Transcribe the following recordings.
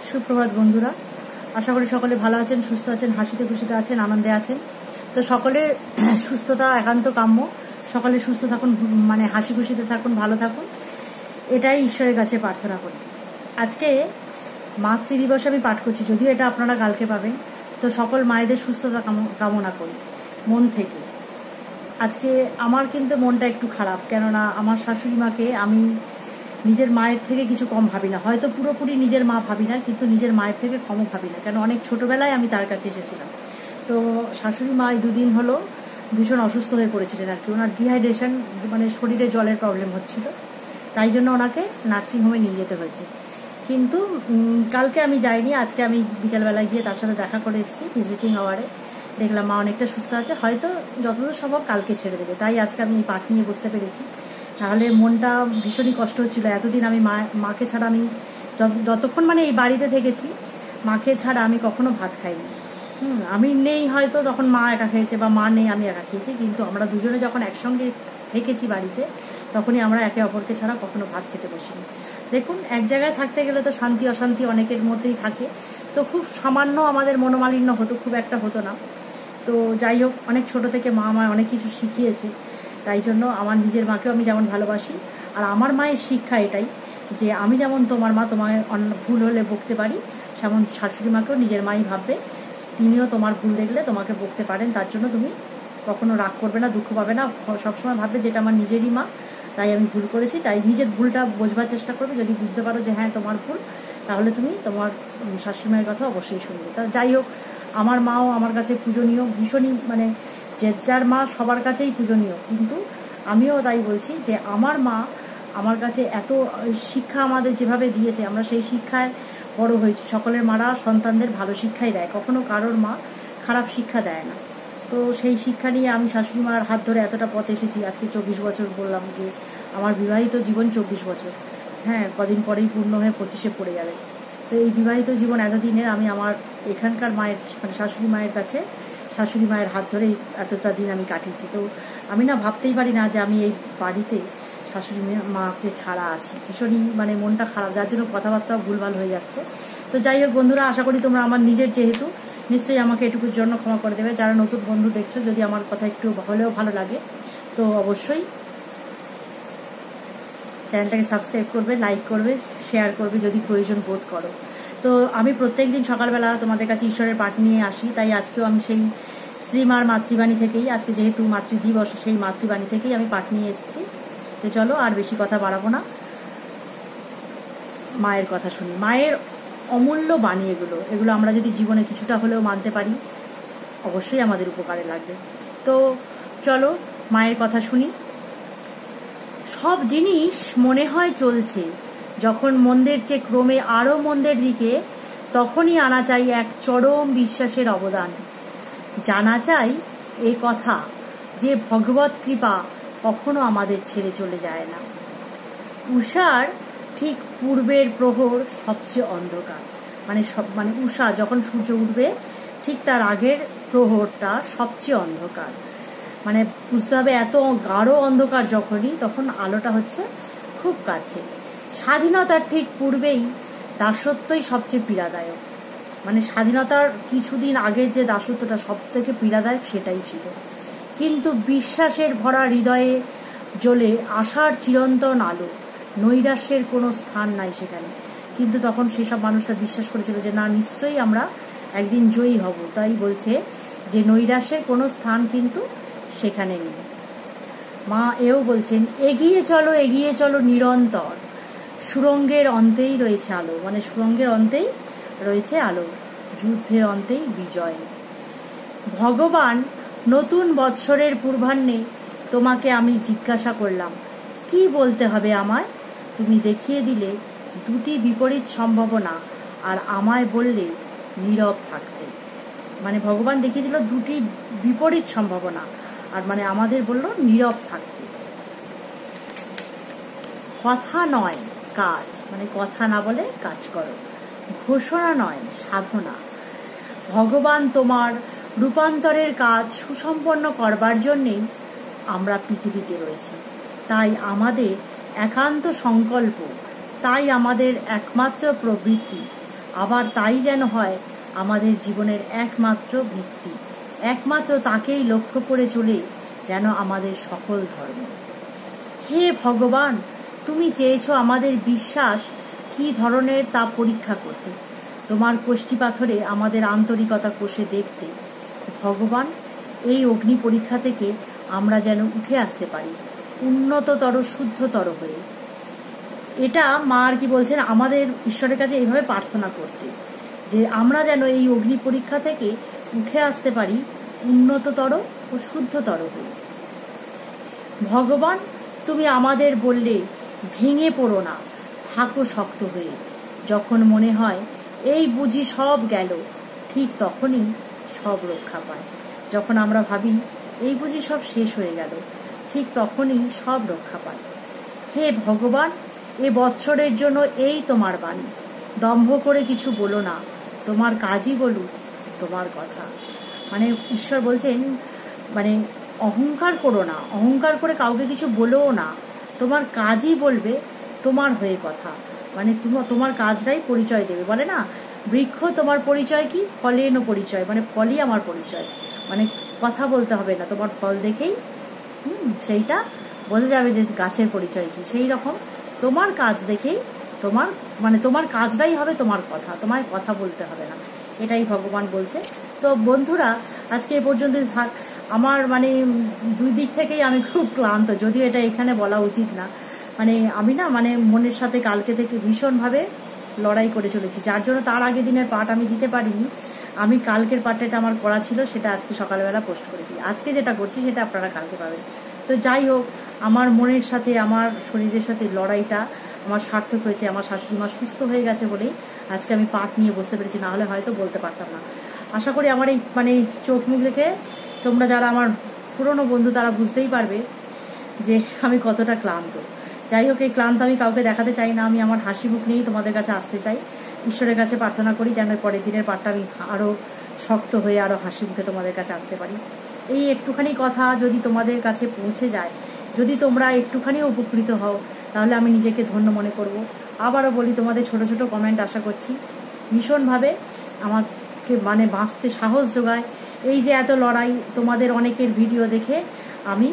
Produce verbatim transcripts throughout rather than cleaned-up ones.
সুপ্রভাত বন্ধুরা, আশা করি সকলে ভালো আছেন, সুস্থ আছেন, হাসিতে খুশিতে আছেন, আনন্দে আছেন। তো সকলের সুস্থতা একান্ত কাম্য। সকলে সুস্থ থাকুন, মানে হাসি খুশিতে থাকুন, ভালো থাকুন, এটাই ঈশ্বরের কাছে প্রার্থনা করি। আজকে মাতৃদিবস আমি পাঠ করছি, যদিও এটা আপনারা কালকে পাবেন। তো সকল মায়েদের সুস্থতা কামনা করি মন থেকে। আজকে আমার কিন্তু মনটা একটু খারাপ, কেননা আমার শাশুড়ি মাকে আমি নিজের মায়ের থেকে কিছু কম ভাবি না। হয়তো পুরোপুরি নিজের মা ভাবি না, কিন্তু নিজের মায়ের থেকে কমও ভাবি না, কেন অনেক ছোটবেলায় আমি তার কাছে এসেছিলাম। তো শাশুড়ি মা এই দুদিন হলো ভীষণ অসুস্থ হয়ে পড়েছিলেন আর কি। ওনার ডিহাইড্রেশন, মানে শরীরে জলের প্রবলেম হচ্ছিল, তাই জন্য ওনাকে নার্সিংহোমে নিয়ে যেতে হয়েছে। কিন্তু কালকে আমি যাইনি, আজকে আমি বিকেলবেলায় গিয়ে তার সাথে দেখা করে এসেছি ভিজিটিং আওয়ারে। দেখলাম মা অনেকটা সুস্থ আছে, হয়তো যতদূর সম্ভব কালকে ছেড়ে দেবে। তাই আজকে আমি এই পাঠ নিয়ে বসতে পেরেছি, তাহলে মনটা ভীষণই কষ্ট হচ্ছিল। এতদিন আমি মা মাকে ছাড়া আমি যতক্ষণ মানে এই বাড়িতে থেকেছি, মাকে ছাড়া আমি কখনো ভাত খাইনি। হুম আমি নেই হয়তো তখন মা একা খেয়েছে, বা মা নেই আমি একা খেয়েছি, কিন্তু আমরা দুজনে যখন একসঙ্গে থেকেছি বাড়িতে, তখনই আমরা একে অপরকে ছাড়া কখনো ভাত খেতে বসিনি। দেখুন, এক জায়গায় থাকতে গেলে তো শান্তি অশান্তি অনেকের মধ্যেই থাকে। তো খুব সামান্য আমাদের মনোমালিন্য হতো, খুব একটা হতো না। তো যাই হোক, অনেক ছোট থেকে মা আমায় অনেক কিছু শিখিয়েছে, তাই জন্য আমার নিজের মাকেও আমি যেমন ভালোবাসি, আর আমার মায়ের শিক্ষা এটাই যে আমি যেমন তোমার মা, তোমার ভুল হলে বকতে পারি, সেমন শাশুড়ি মাকেও নিজের মাই ভাববে, তিনিও তোমার ভুল দেখলে তোমাকে বকতে পারেন, তার জন্য তুমি কখনো রাগ করবে না, দুঃখ পাবে না, সবসময় ভাববে যেটা আমার নিজেরই মা, তাই আমি ভুল করেছি। তাই নিজের ভুলটা বোঝবার চেষ্টা করবে। যদি বুঝতে পারো যে হ্যাঁ তোমার ভুল, তাহলে তুমি তোমার শাশুড়ি মায়ের কথা অবশ্যই শুনবে। তা যাই হোক, আমার মাও আমার কাছে পূজনীয়, ভীষণই, মানে যে যার মা সবার কাছেই পূজনীয়, কিন্তু আমিও তাই বলছি যে আমার মা আমার কাছে এত শিক্ষা আমাদের যেভাবে দিয়েছে, আমরা সেই শিক্ষায় বড় হয়েছি। সকলের মারা সন্তানদের ভালো শিক্ষাই দেয়, কখনো কারোর মা খারাপ শিক্ষা দেয় না। তো সেই শিক্ষা নিয়ে আমি শাশুড়ি মার হাত ধরে এতটা পথ এসেছি। আজকে চব্বিশ বছর বললাম যে আমার বিবাহিত জীবন চব্বিশ বছর, হ্যাঁ কদিন পরেই পূর্ণ হয়ে পঁচিশে পড়ে যাবে। তো এই বিবাহিত জীবন এতদিনের আমি আমার এখানকার মায়ের, মানে শাশুড়ি মায়ের কাছে শাশুড়ি মায়ের হাত ধরেই এতটা দিন আমি কাটিয়েছি। তো আমি না ভাবতেই পারি না যে আমি এই বাড়িতে শাশুড়ি মাকে ছাড়া আছি। ভীষণই মানে মনটা খারাপ, যার জন্য কথাবার্তাও ভুলভাল হয়ে যাচ্ছে। তো যাই হোক বন্ধুরা, আশা করি তোমরা আমার নিজের যেহেতু নিশ্চয়ই আমাকে এটুকুর জন্য ক্ষমা করে দেবে। যারা নতুন বন্ধু দেখছো, যদি আমার কথা একটু হলেও ভালো লাগে তো অবশ্যই চ্যানেলটাকে সাবস্ক্রাইব করবে, লাইক করবে, শেয়ার করবে যদি প্রয়োজন বোধ করো। তো আমি প্রত্যেক দিন সকালবেলা তোমাদের কাছে ঈশ্বরের পাঠ নিয়ে আসি, তাই আজকেও আমি সেই শ্রীমার মাতৃবাণী থেকেই, আজকে যেহেতু মাতৃদিবস, সেই মাতৃবাণী থেকেই আমি পাঠ নিয়ে এসেছি। তো চলো আর বেশি কথা বাড়াবো না, মায়ের কথা শুনি। মায়ের অমূল্য বাণী এগুলো, এগুলো আমরা যদি জীবনে কিছুটা হলেও মানতে পারি, অবশ্যই আমাদের উপকারে লাগবে। তো চলো মায়ের কথা শুনি। সব জিনিস মনে হয় চলছে, যখন মন্দের চেয়ে ক্রমে আরও মন্দের দিকে, তখনই আনা চাই এক চরম বিশ্বাসের অবদান। জানা চাই এ কথা যে ভগবত কৃপা কখনো আমাদের ছেড়ে চলে যায় না। উষার ঠিক পূর্বের প্রহর সবচেয়ে অন্ধকার, মানে সব মানে উষা যখন সূর্য উঠবে ঠিক তার আগের প্রহরটা সবচেয়ে অন্ধকার। মানে বুঝতে হবে এত গাঢ় অন্ধকার যখনই, তখন আলোটা হচ্ছে খুব কাছে। স্বাধীনতার ঠিক পূর্বেই দাসত্বই সবচেয়ে পীড়াদায়ক। মানে স্বাধীনতার কিছুদিন আগের যে দাসত্বটা সব থেকে পীড়াদায়ক, সেটাই ছিল। কিন্তু বিশ্বাসের ভরা হৃদয়ে জ্বলে আশার চিরন্তন আলো, নৈরাশ্যের কোনো স্থান নাই সেখানে। কিন্তু তখন সেসব মানুষরা বিশ্বাস করেছিল যে না, নিশ্চয়ই আমরা একদিন জয়ী হব। তাই বলছে যে নৈরাশ্যের কোনো স্থান কিন্তু সেখানে নেই। মা এও বলছেন, এগিয়ে চলো এগিয়ে চলো নিরন্তর, সুরঙ্গের অন্তেই রয়েছে আলো। মানে সুরঙ্গের অন্তেই রয়েছে আলো, যুদ্ধের অন্তেই বিজয়। ভগবান নতুন বৎসরের পূর্বাহ্নে তোমাকে আমি জিজ্ঞাসা করলাম, কি বলতে হবে আমায়? তুমি দেখিয়ে দিলে দুটি বিপরীত সম্ভাবনা, আর আমায় বললে নীরব থাকতে। মানে ভগবান দেখিয়ে দিল দুটি বিপরীত সম্ভাবনা, আর মানে আমাদের বললো নীরব থাকতে। কথা নয় কাজ, মানে কথা না বলে কাজ করো। ঘোষণা নয় সাধনা। ভগবান তোমার রূপান্তরের কাজ সুসম্পন্ন করবার জন্যেই আমরা পৃথিবীতে রয়েছি। তাই আমাদের একান্ত সংকল্প, তাই আমাদের একমাত্র প্রবৃত্তি, আবার তাই যেন হয় আমাদের জীবনের একমাত্র ভিত্তি, একমাত্র তাকেই লক্ষ্য করে চলে যেন আমাদের সকল ধর্ম। হে ভগবান, তুমি চেয়েছ আমাদের বিশ্বাস কি ধরনের তা পরীক্ষা করতে, তোমার কোষ্ঠী পাথরে আমাদের আন্তরিকতা কষে দেখতে। ভগবান, এই অগ্নি পরীক্ষা থেকে আমরা যেন উঠে আসতে পারি উন্নততর শুদ্ধতর হয়ে। এটা মা আর কি বলছেন, আমাদের ঈশ্বরের কাছে এইভাবে প্রার্থনা করতে, যে আমরা যেন এই অগ্নি পরীক্ষা থেকে উঠে আসতে পারি উন্নততর ও শুদ্ধতর হয়ে। ভগবান, তুমি আমাদের বললে ভেঙে পড়ো না, থাকো শক্ত হয়ে। যখন মনে হয় এই বুঝি সব গেল, ঠিক তখনই সব রক্ষা পায়। যখন আমরা ভাবি এই বুঝি সব শেষ হয়ে গেল, ঠিক তখনই সব রক্ষা পায়। হে ভগবান, এ বৎসরের জন্য এই তোমার বাণী, দম্ভ করে কিছু বলো না, তোমার কাজই বলুক তোমার কথা। মানে ঈশ্বর বলছেন, মানে অহংকার করো না, অহংকার করে কাউকে কিছু বলোও না, তোমার কাজই বলবে তোমার হয়ে কথা। মানে তোমার কাজটাই পরিচয় দেবে। বলে না, বৃক্ষ তোমার পরিচয় কি, ফলেন পরিচয়, মানে ফলই আমার পরিচয়। মানে কথা বলতে হবে না, তোমার ফল দেখেই হুম সেইটা বোঝা যাবে যে গাছের পরিচয় কি। সেই রকম তোমার কাজ দেখেই তোমার মানে তোমার কাজটাই হবে তোমার কথা, তোমায় কথা বলতে হবে না, এটাই ভগবান বলছে। তো বন্ধুরা, আজকে এ পর্যন্ত থাক। আমার মানে দুই দিক থেকেই আমি খুব ক্লান্ত, যদিও এটা এখানে বলা উচিত না। মানে আমি না মানে মনের সাথে কালকে থেকে ভীষণভাবে লড়াই করে চলেছি, যার জন্য তার আগের দিনের পাঠ আমি দিতে পারিনি। আমি কালকের পাঠটা আমার করা ছিল, সেটা আজকে সকালবেলা পোস্ট করেছি। আজকে যেটা করছি সেটা আপনারা কালকে পাবেন। তো যাই হোক, আমার মনের সাথে আমার শরীরের সাথে লড়াইটা আমার সার্থক হয়েছে। আমার শাশুড়ি মা সুস্থ হয়ে গেছে বলেই আজকে আমি পাঠ নিয়ে বসতে পেরেছি, না হলে হয়তো বলতে পারতাম না। আশা করি আমার এই মানে চোখ মুখ দেখে তোমরা যারা আমার পুরনো বন্ধু তারা বুঝতেই পারবে যে আমি কতটা ক্লান্ত। যাই হোক, এই ক্লান্ত আমি কাউকে দেখাতে চাই না, আমি আমার হাসি মুখ নিয়েই তোমাদের কাছে আসতে চাই। ঈশ্বরের কাছে প্রার্থনা করি যেন পরের দিনের পাঠটা আমি আরও শক্ত হয়ে আরও হাসি মুখে তোমাদের কাছে আসতে পারি। এই একটুখানি কথা যদি তোমাদের কাছে পৌঁছে যায়, যদি তোমরা একটুখানি উপকৃত হও, তাহলে আমি নিজেকে ধন্য মনে করব। আবারও বলি, তোমাদের ছোট ছোট কমেন্ট আশা করছি ভীষণভাবে আমাকে মানে বাঁচতে সাহস যোগায়। এই যে এত লড়াই, তোমাদের অনেকের ভিডিও দেখে আমি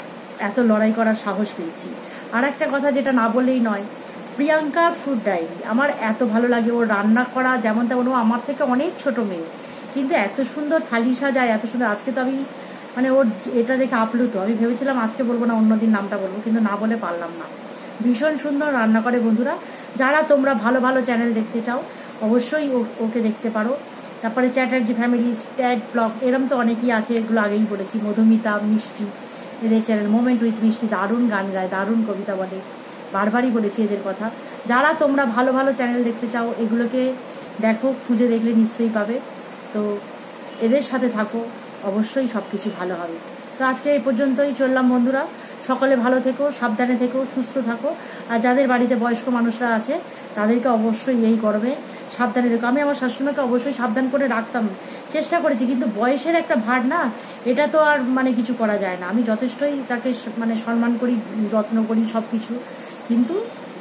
এত লড়াই করার সাহস পেয়েছি। আর একটা কথা যেটা না বললেই নয়, প্রিয়াঙ্কা ফুড ডায়েরি আমার এত ভালো লাগে। ওর রান্না করা যেমন তেমন, ও আমার থেকে অনেক ছোট মেয়ে, কিন্তু এত সুন্দর থালি সাজায়, এত সুন্দর। আজকে তো আমি মানে ওর এটা দেখে আপ্লুত। আমি ভেবেছিলাম আজকে বলবো না, অন্যদিন নামটা বলবো, কিন্তু না বলে পারলাম না। ভীষণ সুন্দর রান্না করে। বন্ধুরা, যারা তোমরা ভালো ভালো চ্যানেল দেখতে চাও অবশ্যই ওকে দেখতে পারো। তারপরে চ্যাটার্জি ফ্যামিলি, স্ট্যাট ব্লগ, এরম তো অনেকেই আছে, এগুলো আগেই বলেছি। মধুমিতা, মিষ্টি, এদের চ্যানেল। মোমেন্ট উইথ মিষ্টি দারুণ গান গায়, দারুণ কবিতা বলে, বারবারই বলেছি এদের কথা। যারা তোমরা ভালো ভালো চ্যানেল দেখতে চাও এগুলোকে দেখো, খুঁজে দেখলে নিশ্চয়ই পাবে। তো এদের সাথে থাকো, অবশ্যই সব কিছু ভালো হবে। তো আজকে এই পর্যন্তই চললাম বন্ধুরা। সকলে ভালো থেকো, সাবধানে থেকো, সুস্থ থাকো। আর যাদের বাড়িতে বয়স্ক মানুষরা আছে তাদেরকে অবশ্যই এই গরমে সাবধানে রেখো। আমি আমার শাশুড়িমাকে অবশ্যই সাবধান করে রাখতাম, চেষ্টা করেছি, কিন্তু বয়সের একটা ভার না, এটা তো আর মানে কিছু করা যায় না। আমি যথেষ্টই তাকে মানে সম্মান করি, যত্ন করি সব কিছু, কিন্তু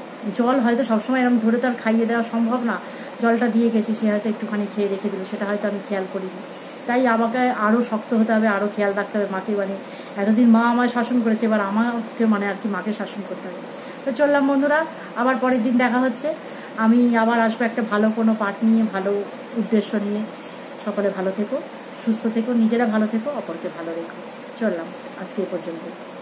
জল হয়তো সবসময় এরকম ধরে তো আর খাইয়ে দেওয়া সম্ভব না। জলটা দিয়ে গেছি, সে হয়তো একটুখানি খেয়ে রেখে দিল, সেটা হয়তো আমি খেয়াল করিনি। তাই আমাকে আরও শক্ত হতে হবে, আরও খেয়াল রাখতে হবে মাকে। মানে এতদিন মা আমায় শাসন করেছে, এবার আমাকে মানে আর কি মাকে শাসন করতে হবে। তো চললাম বন্ধুরা, আবার পরের দিন দেখা হচ্ছে। আমি আবার আসবো একটা ভালো কোনো পাঠ নিয়ে, ভালো উদ্দেশ্য নিয়ে। সকলে ভালো থেকো, সুস্থ থেকো, নিজেরা ভালো থেকো, অপরকে ভালো রেখো। চললাম আজকে এ পর্যন্ত।